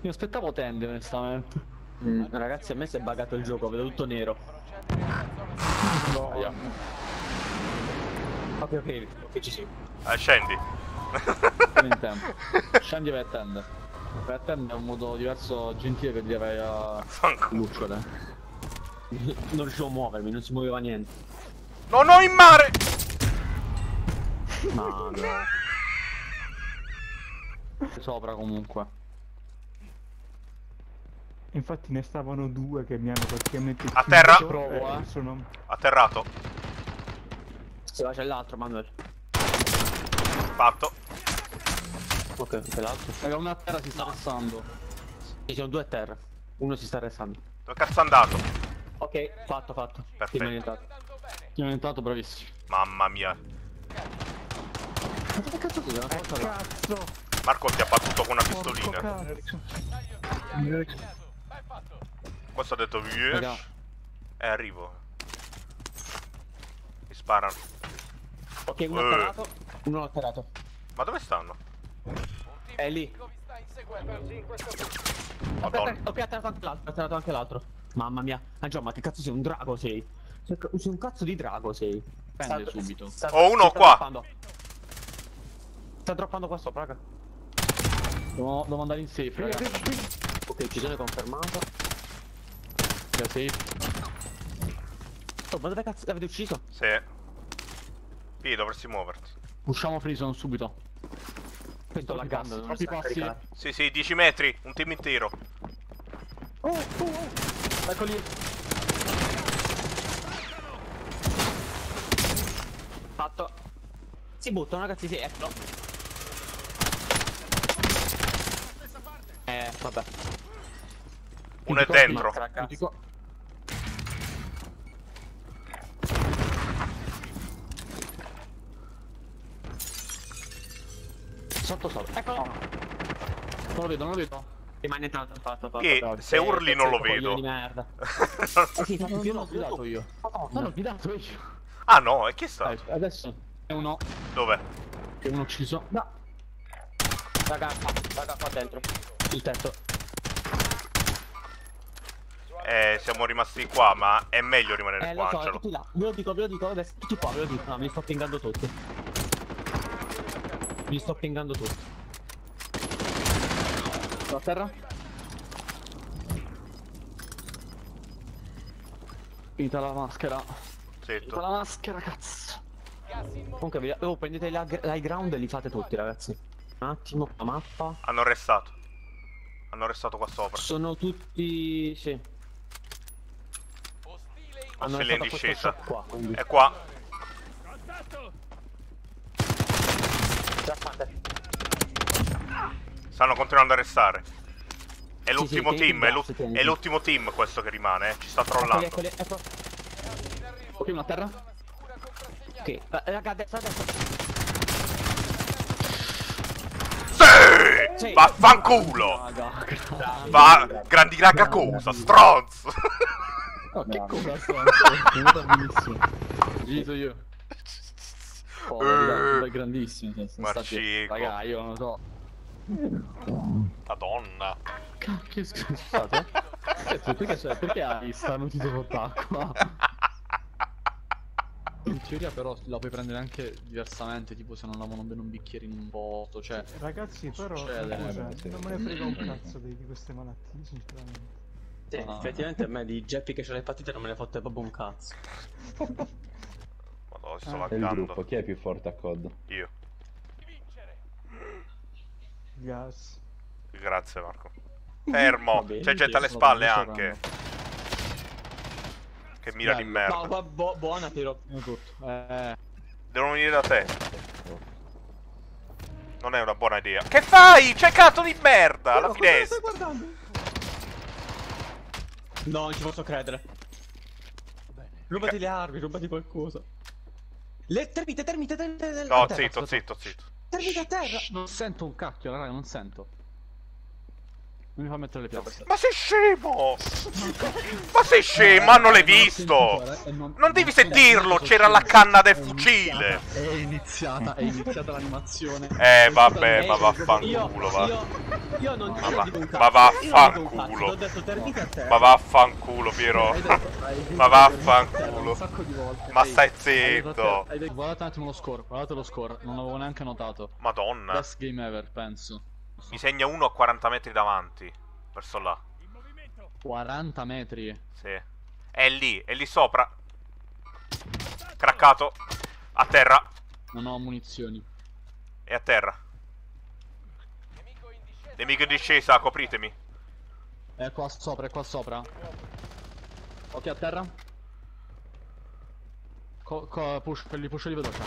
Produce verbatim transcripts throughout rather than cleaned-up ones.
Mi aspettavo tende, onestamente. Mm, ragazzi, a me si è buggato il gioco, vedo tutto nero. No, yeah. Ok, ok, ok, ci siamo. Eh, scendi. Sono in tempo. Scendi e vai a tende. Vai a tende è un modo diverso, gentile che direi a lucciole. Non riuscivo a muovermi, non si muoveva niente. No, no, in mare! No, no. Sopra comunque. Infatti ne stavano due che mi hanno praticamente A terra? chiuso, Provo, eh, eh. sono... Atterrato. Se va, c'è l'altro, Manuel. Fatto. Ok, c'è l'altro. Raga, uno a terra si sta restando. Ci sono due a terra. Uno si sta restando. Dove cazzo è andato? Ok, fatto, fatto. Perfetto. Sì, mi è aiutato. Chi è entrato, bravissimo. Mamma mia. Ma che cazzo ti dà? Eh, cazzo! Marco ti ha battuto con una Porco pistolina. cazzo! Questo ha detto Raga. Viesh. E arrivo. Mi sparano. Ok, uno Eh. atterrato. Uno atterrato. Ma dove stanno? È lì. Madonna. Aspetta, ok, ha atterrato anche l'altro. Ha atterrato anche l'altro. Mamma mia. Ah Già, ma che cazzo sei? Un drago sei? Sei sei un cazzo di drago sei. Prende subito. sta- Oh, uno si sta qua. droppando. Sta droppando qua sopra, raga. Devo, devo andare in safe, raga. Ok, uccisione confermata. Da safe. Oh, ma dove cazzo l'avete ucciso? Sì. Sì, dovresti muoverti. Usciamo Frison subito. Questo Troppi laggando, passi, non troppi sta a passi. caricare. Sì, sì, dieci metri. Un team intero. Oh, oh, oh. Ecco lì. Fatto. Si buttano, ragazzi, sì, ecco. Eh, vabbè. Uno è Ti ricordi, dentro. Raga. Ti ricordi- Sotto sotto. Ecco. Non lo vedo, non lo vedo. Rimane tanto, fatto, fatto. E fatto. se urli non lo Coglione vedo. di merda. Non- Eh sì, Non, fatto non l'ho guidato io. Non l'ho guidato io. Ah no, e chi sta? Dai, adesso è uno. Dove? È uno ucciso. No. Raga, raga, qua dentro. Sul tetto. Eh, siamo rimasti qua, ma è meglio rimanere Eh, qua, lo so, è Angelo. tutti là. Ve lo dico, ve lo dico, adesso tutti qua, ve lo dico. No, mi sto pingando tutti. Mi sto pingando tutti. Sto a terra. Finita la maschera. Finita Zitto. la maschera, cazzo. Comunque, vi- oh, prendete l'high ground e li fate tutti, ragazzi. Un attimo, la mappa. Hanno restato. Hanno restato qua sopra. Sono tutti... sì. Hanno Fossile in restato a questo discesa. shop qua, quindi. È qua. Aspetta. Stanno continuando a restare. È Sì, l'ultimo sì, team, tieniti è il l'u- gas, tieniti. è l'ultimo team questo che rimane, eh. Ci sta Eccoli, trollando. eccoli, ecco. Ok, uno a terra. Ok, eh, raga, a destra, a destra. Sì! Sì. Vaffanculo! Raga, Va, grandi raga cosa, stronzo! no, che cosa sto? È venuta benissimo. Gito io. Oh, Eh. dai, grandissimo. Cioè, sono stati... Marcico. Raga, io non lo so. Madonna. Cacchio, scusate. Eh, perché, cioè, perché hai starnutito sott'acqua? In teoria però la puoi prendere anche diversamente, tipo se non lavano bene un bicchiere in un posto, cioè... Ragazzi, però, Succede, scusa, eh, sì. non me ne frega un cazzo di, di queste malattie, sinceramente. Sì, Ah. effettivamente a me di Geppi che c'ha le partite non me ne fotte proprio un cazzo. Madonna, si sto Ah. Nel laggando. gruppo, chi è più forte a C O D? Io. Gas. Grazie Marco. Fermo, bene, c'è gente alle sì, spalle sto anche. Che mira di Bello. merda. No, bu bu buona tiro. Io tutto. Eh... Devono venire da te. Non è una buona idea. Che fai? C'è cazzo di merda! Alla finestra! guardando? No, non ci posso credere. Rubati le armi, rubati qualcosa. Le termite, termite, termite, termite. No, a terra, zitto, aspetta. zitto, zitto. Termite a terra. Non sento un cacchio, raga, non sento. Non mi fa mettere le piazze. Ma sei scemo! Ma sei scemo, ma non l'hai visto! Non devi sentirlo, c'era la canna del fucile! È iniziata, è iniziata l'animazione. Eh vabbè, ma vaffanculo, va. Io, io non Ma io va- dico un cazzo. ma vaffanculo. Io non dico un cazzo, t'ho detto termite a te. Ma vaffanculo, Piero. Hai detto- hai detto Ma vaffanculo. Un sacco di volte. Ma Ehi, stai hai detto a te- zitto. hai detto- Guardate un attimo lo score, guardate lo score, non l'avevo neanche notato. Madonna. Best game ever, penso. Mi segna uno a quaranta metri davanti. Verso là. quaranta metri. Sì. È lì, è lì sopra. Craccato. A terra. Non ho munizioni. È a terra. Nemico in discesa, copritemi. È qua sopra, è qua sopra. Ok, a terra. Co co push, li push li veloce.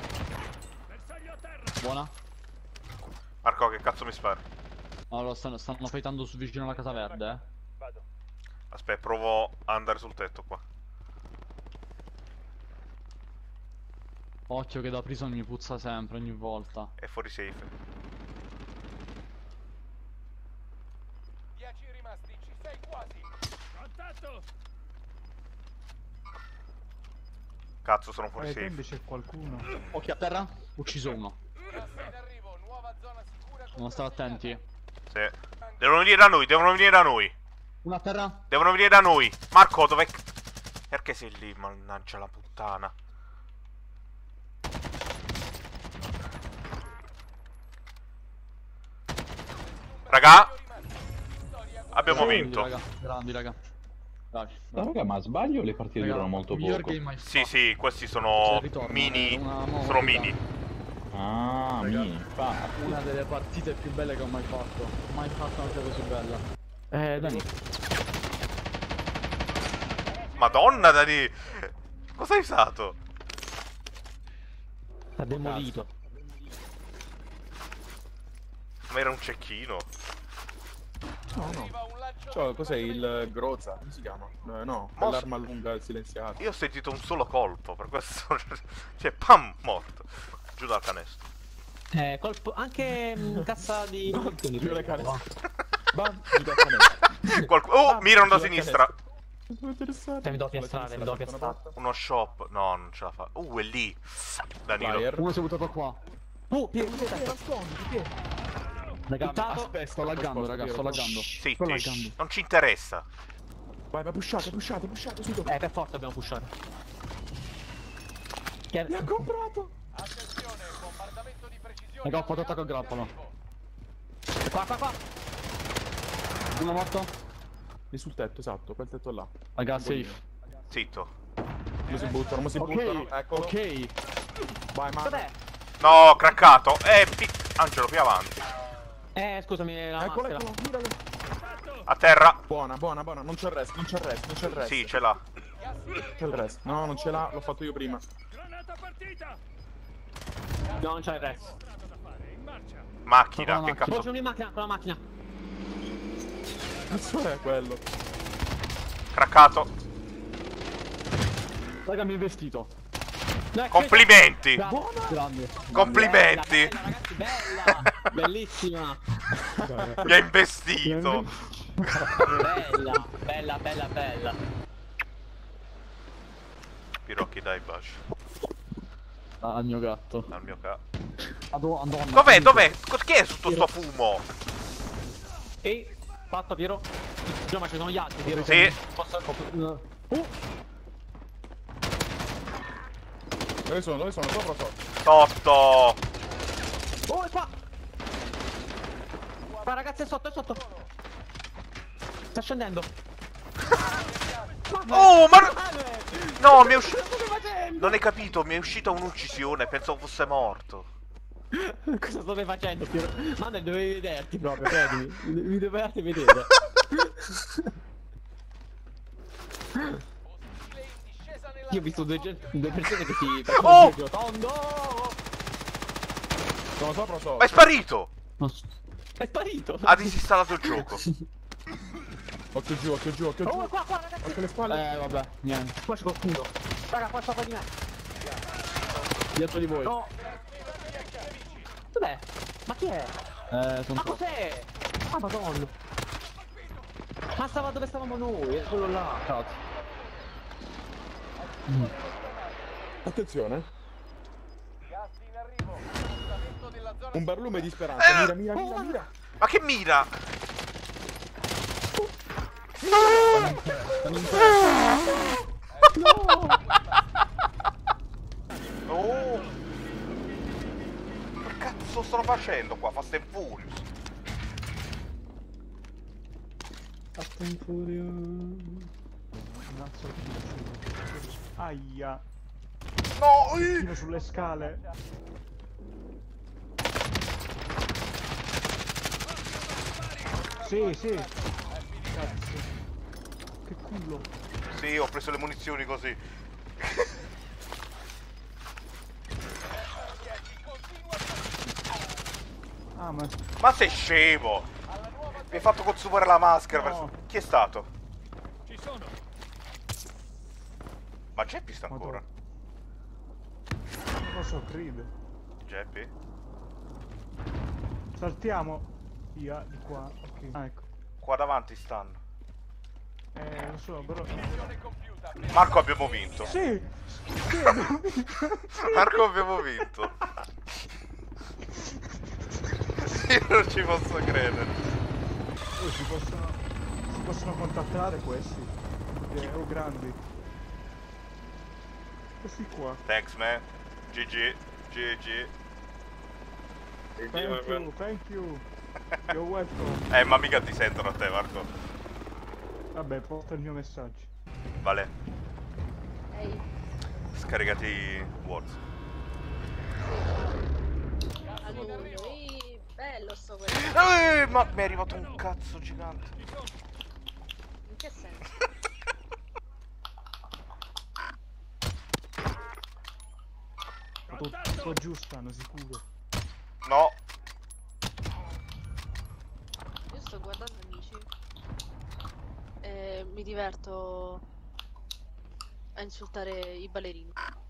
Buona. Marco, che cazzo mi spari? Allora stanno, stanno fightando su vicino alla casa verde, eh. Aspetta, provo a andare sul tetto qua. Occhio che da prison mi puzza sempre, ogni volta. È fuori safe. dieci rimasti, ci sei quasi. Contatto! Cazzo, sono fuori Eh, safe. invece c'è qualcuno. Occhio a terra. Ucciso uno. Gas in arrivo, nuova zona sicura. Non stare attenti. Sì. Devono venire da noi, devono venire da noi. Una a terra. Devono venire da noi. Marco, dov'è? Perché sei lì, mannaggia la puttana. Raga, abbiamo Grandi, vinto. Raga. Grandi, raga. Bravi. Ma raga, ma sbaglio le partite Raga, durano molto miglior poco? game mai Sì, fatto. sì, questi C'è sono il ritorno, mini. una nuova Sono novità. mini. Ah, Raga. mini, infatti. Una delle partite più belle che ho mai fatto. Mai fatto una cosa così bella. Eh, Dani. Madonna, Dani. Cosa hai usato? Ha demolito. Ma era un cecchino. No, no. Cioè, cos'è il Groza? Come si chiama? Eh, no, Mos- l'arma lunga silenziata. Io ho sentito un solo colpo, per questo. Cioè, pam, morto. Giù dal canestro. Eh, colpo. Anche mm, cassa di. Giù le canestre. Bam, giù dal canestro. Qualc- oh, Bam, mirano da giù dal sinistra. canestro. Sono interessato. Cioè, mi do piastrate, mi do piastrate. Uno shop. No, non ce la fa. Uh, è lì. Danilo. Flyer. Uno si è buttato qua. Oh, Piero, Piero, Raga, Buttato. aspetta, sto laggando, raga, sto laggando. Sto Zitti. laggando. Non ci interessa. Vai, vai, pushate, pushate, pushate, subito. Eh, per forza dobbiamo pushare. Che... Mi ha comprato. Attenzione, bombardamento di precisione. Raga, ho fatto attacco al grappolo. Qua, qua, qua. Uno morto. Lì sul tetto, esatto, quel tetto là. Raga, safe. Zitto. Mo si buttano, mo si buttano. Ok, Eccolo. ok. Vai, ma. Dov'è? No, craccato. Eh, pi- Angelo, più avanti. Eh, scusami, la Eccolo, maschera. eccolo, miralo. A terra. Buona, buona, buona. Non c'è il resto, non c'è il resto, non c'è il resto. Sì, ce l'ha. C'è il resto. No, non ce l'ha, l'ho fatto io prima. Granata partita. No, non c'è il resto. Macchina, Con che la cazzo. Faccio una macchina, con la macchina. Cazzo è quello? Craccato. Raga, mi è vestito. No, Complimenti. Bravo. Grande. Complimenti. Bella, bella, ragazzi, bella. Bellissima. Mi ha investito. Bella, bella, bella, bella. Pirocchi, dai, bacio. Ah, al mio gatto. Al mio ca. Madonna, Madonna. Dov'è? Dov'è? Che è tutto sto fumo? E fatto, Piero. No, ma ci sono gli altri, Piero. Sì. Posso... Uh, Dove sono? Dove sono? Sopra o sotto? Sotto. Oh, è qua. Qua, ragazzi, è sotto, è sotto. Sta scendendo. Oh, ma... No, mi è uscito... Cosa stai facendo? Non hai capito, mi è uscita un'uccisione. Pensavo fosse morto. Cosa state facendo, Piero? Ma ne dovevi vederti proprio, credimi. Mi dovevate vedere. Io ho visto due, gen- due persone che si facevano Oh! il giro tondo. Sono sopra o Ma sotto? è sparito. non so. È sparito. Ha disinstallato il gioco. Occhio giù, occhio giù, occhio giù. Oh, qua, qua, ragazzi. Occhio alle spalle. Eh, vabbè, niente. Qua c'è qualcuno. Raga, qua sopra di me. Dietro di voi. No. Dov'è? Ma chi è? Eh, sono Ma qua. cos'è? Ah, madonna. Ma stava dove stavamo noi, è quello là. Cazzo. Mm. Attenzione. Gas in arrivo. Spostamento della zona Un barlume di speranza. Eh. Mira, mira, mira, mira. Ma che mira? Oh! Che cazzo sto facendo qua? Fast and Furious. Fast and Furious. Aia. No! eh. Tiro sulle scale. Sì, sì. Cazzo. Che culo. Sì, ho preso le munizioni così. Ah, ma... Ma sei scemo! Mi hai fatto consumare la maschera. No. per- Chi è stato? ci sono. Ma Geppi sta ancora? Non lo so, credo. Geppi? Saltiamo. Via, di qua. Ok. Ah, ecco. Qua davanti stanno. Eh, non so, però... Missione compiuta. Marco, abbiamo vinto. Sì! Sì, abbiamo vinto. Marco, abbiamo vinto. Io non ci posso credere. Oh, si possono... Si possono contattare questi. Eh, oh, grandi. Questi qua. Thanks, man. G G. G G. Thank you, thank you. You're welcome. Eh, ma mica ti sentono a te, Marco. Vabbè, porta il mio messaggio. Vale, Ehi, scaricati Words. allora, ehi, bello sto questo. Eh, ma mi è arrivato un cazzo gigante. In che senso? Tutto giù stanno, sicuro. No. Io sto guardando amici. E mi diverto a insultare i ballerini.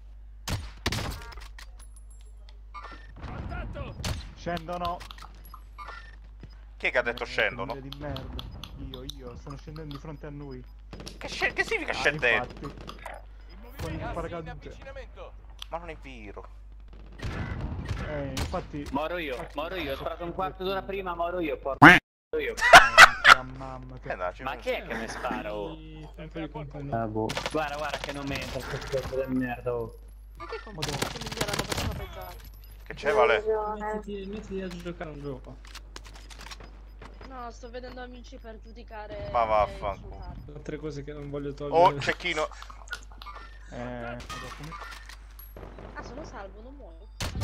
Contatto. Scendono. Chi è che ha detto scendono? Di merda. Io, io, stanno scendendo di fronte a noi. Che, sc che significa Ah, scendendo? infatti. In Con il movimento. Gas in paracadute. avvicinamento. Ma non è vero. Eh, infatti... Moro io, infatti- moro io, ho sparato un quarto d'ora prima, moro io, porco io. Eh, mamma, Eh, no, ci Ma chi è che mi spara, oh? Ah, boh. Guarda, guarda che non mi entra questo pezzo del merda, oh. Ma che comportamento che migliora la persona peggio? Che c'è, Vale? Mettiti, mettiti a giocare un gioco. No, sto vedendo amici per giudicare. Ma e vaffanculo. insultare. Altre cose che non voglio Oh, togliere. cecchino. Eh, Ah, sono salvo, non muoio.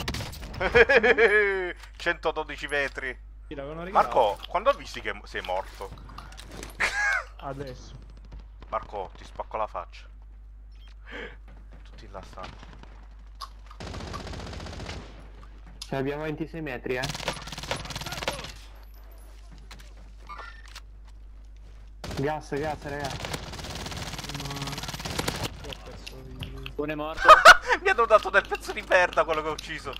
centododici metri. Sì, l'avevano regalato. Marco, quando ho visto che sei morto? adesso. Marco, ti spacco la faccia. Tutti là stanno. Cioè abbiamo ventisei metri, eh. Gas, gas, ragazzi. Uno è morto. Mi hanno dato del pezzo di merda quello che ho ucciso.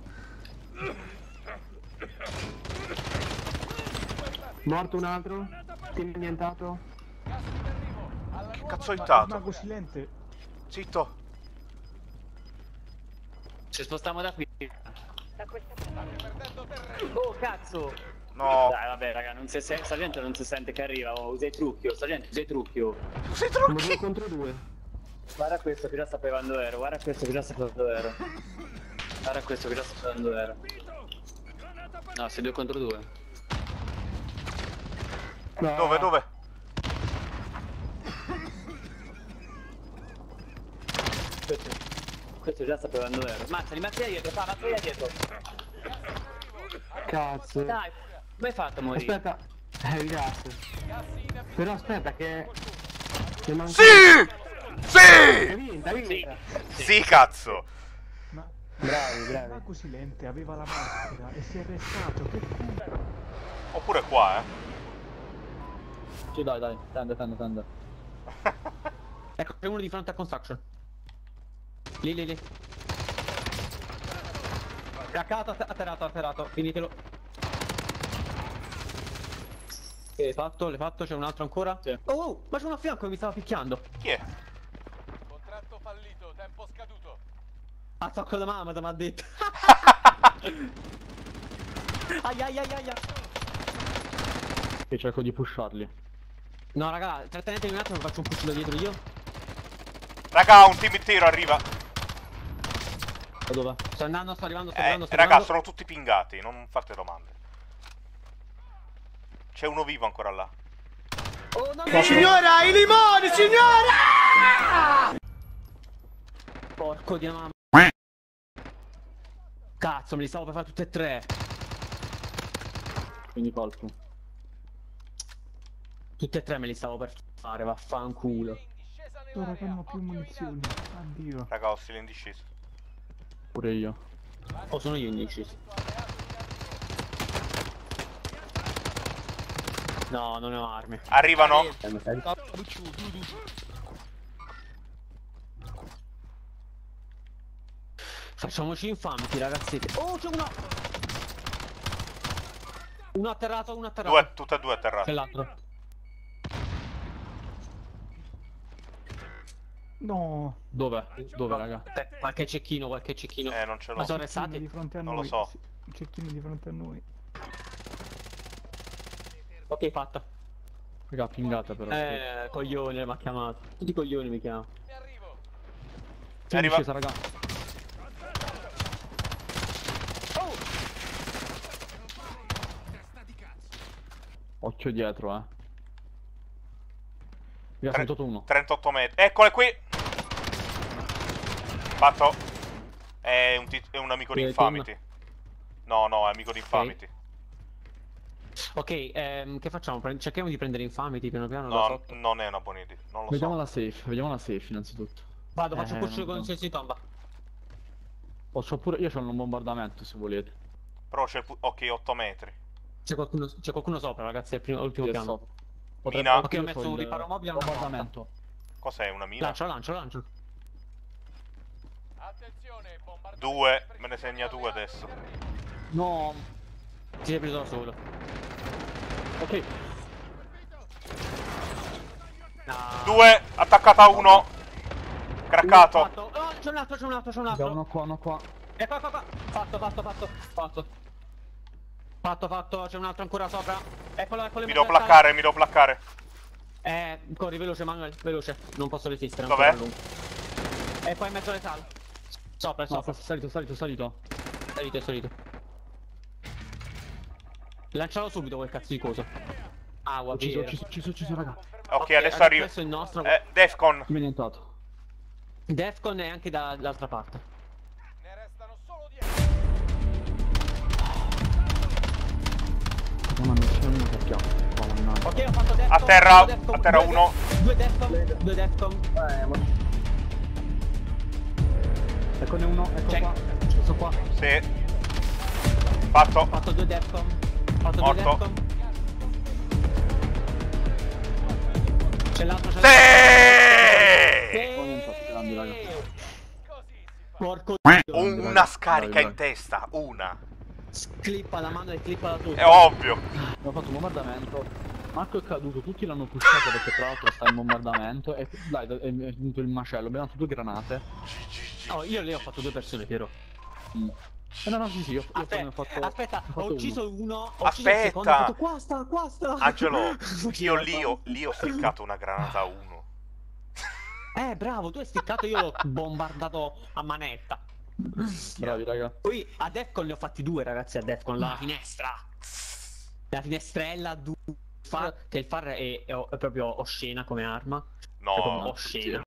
Morto un altro. Team annientato. Che cazzo ho Ma, intato? mago silente. Zitto. Ci spostiamo da qui. Da questa Oh cazzo! No. Dai vabbè raga, non si sente, sta gente non si sente che arriva, oh, usa i trucchio, sta gente usa i trucchio. Tu sei Siamo trucchi. due contro due. Guarda questo che già sapeva dove ero, guarda questo che già sapeva dove ero. Guarda questo che già sapeva dove ero. No, sei due contro due. No. Dove, dove? Questo, questo già sapeva dove ero. Mazzali, mazzali dietro, fa, mazzali dietro. Cazzo. Dai, come hai fatto a morire? Aspetta. Eh, il gas. Però aspetta che... che manca... Sì! Hai Sì! vinto, hai vinto. Sì, cazzo. Ma Bravi, il bravi. mago silente aveva la maschera e si è arrestato. Che culo. Oppure qua, eh. Sì, dai, dai, tende, tende, tende. Ecco, c'è uno di fronte a construction. Lì, lì, lì. Craccato, atterrato, atterrato, finitelo. L'hai fatto? L'hai fatto? C'è un altro ancora? Sì. Oh, oh, ma c'è uno a fianco che mi stava picchiando. Chi è? Contratto fallito, tempo scaduto. Ah, tocco da mamma, mi ha detto. Ai ai ai ai ai. Che cerco di pusharli. No raga, trattenetemi un attimo, faccio un push da dietro io. Raga, un team intero arriva. Da dove? Sto andando, sto arrivando, sto Eh, arrivando, sto raga, arrivando. sono tutti pingati, non fate domande. C'è uno vivo ancora là. Oh no, no. Signora, i limoni, signora! Porco di mamma. Cazzo, me li stavo per fare tutte e tre. Quindi colpo. Tutte e tre me li stavo per fare, vaffanculo. Ora che non ho più munizioni. Addio. Raga, ostile in discesa. Pure io. Oh, sono io indeciso. No, non ho armi. Arrivano. Facciamoci infamiti, ragazzi. Oh, c'è uno! Uno atterrato, uno atterrato. Due, tutte e due C'è atterrati. l'altro. No. Dove? Dove, raga? Eh, qualche cecchino, qualche cecchino. Eh, non ce l'ho. Ma sono Cecchino restati? di fronte a Non noi. lo so. Sì, un cecchino di fronte a noi. Ok, fatta. Raga, pingata però. Eh, coglione mi ha chiamato. Tutti i coglioni mi chiamano. Ne arrivo. C'è in arriva- discesa, raga. Occhio dietro, eh. Mi ha Tre- saltato uno. trentotto metri. Eccole qui. Fatto. È un, tit- è un amico di Eh, Infamity. No, no, è amico di Infamity. Ok, ehm, che facciamo? Pre- cerchiamo di prendere Infamity piano piano da No, sotto. non è una buona idea. Non lo Vediamo so. la safe, vediamo la safe innanzitutto. Vado, faccio Eh, push non con so. sensi tomba. Posso pure. Io c'ho un bombardamento se volete. Però c'è il pu- ok, otto metri. C'è qualcuno, c'è qualcuno sopra, ragazzi, è il primo, l'ultimo Sì, piano. so. Mina. Ok, ho io messo c'ho un il riparo mobile a una bombardamento. Cos'è, una mina? Lancio, lancio, lancio. Attenzione, bombardamento. Due, me ne segna due adesso. No. Ti sei preso da solo. Ok. No. Due, attaccata uno. Craccato. Fatto. Oh, c'è un altro, c'è un altro, c'è un Abbiamo altro. uno qua, uno qua. E qua, qua, qua. Fatto, fatto, fatto. Fatto. Fatto, fatto, c'è un altro ancora sopra. Eccolo, eccolo. in Mi mezzo devo al placcare, mi devo placcare. sale. Eh, corri veloce, Manuel, veloce. Non posso resistere. Dov'è? ancora a lungo. E poi in mezzo alle sale. Sopra, No, sopra. salito, salito, salito. Salito, è salito. Lancialo subito quel cazzo di coso. Ah, guarda. Ucciso, ucciso, ucciso, ucciso, raga. Ok, adesso arrivo. Questo è il nostro. Eh, Defcon. Chi mi è nientato? Defcon è anche da- dall'altra parte. Ne restano solo dieci. No, ma non c'è uno che chiama. Oh, mannaggia. Ok, ho fatto Defcon. A terra, due Defcon, a terra due uno. Def- Due Defcon, due Defcon. Eccone uno, ecco Check. qua. Questo qua. Sì. Fatto. Ho fatto due Defcon. Ho fatto Morto. due Defcon. C'è l'altro, c'è Sì! Oh, non so, grandi, raga. Porco Una scarica in testa, una. clippa la mano e clippa la tua. È ovvio. Abbiamo fatto un bombardamento. Marco è caduto, tutti l'hanno pushato perché tra l'altro sta in bombardamento. E dai, è venuto il macello. Abbiamo dato due granate. Oh, io lì ho fatto due persone, Piero. Mm. Eh, no, no, sì, sì, io, io poi ne Aspetta, ho fatto. aspetta, ne ho fatto ucciso uno. uno, ho ucciso il secondo, ho Aspetta. fatto qua sta, qua sta. Angelo, io lì ho, lì ho steccato una granata a uno. Eh, bravo, tu hai sticcato, io l'ho bombardato a manetta. Bravi, raga. Poi a Defcon ne ho fatti due, ragazzi, a Defcon, la finestra. La finestrella, du- far, che il far è, è, è proprio oscena come arma. È proprio No, oscena.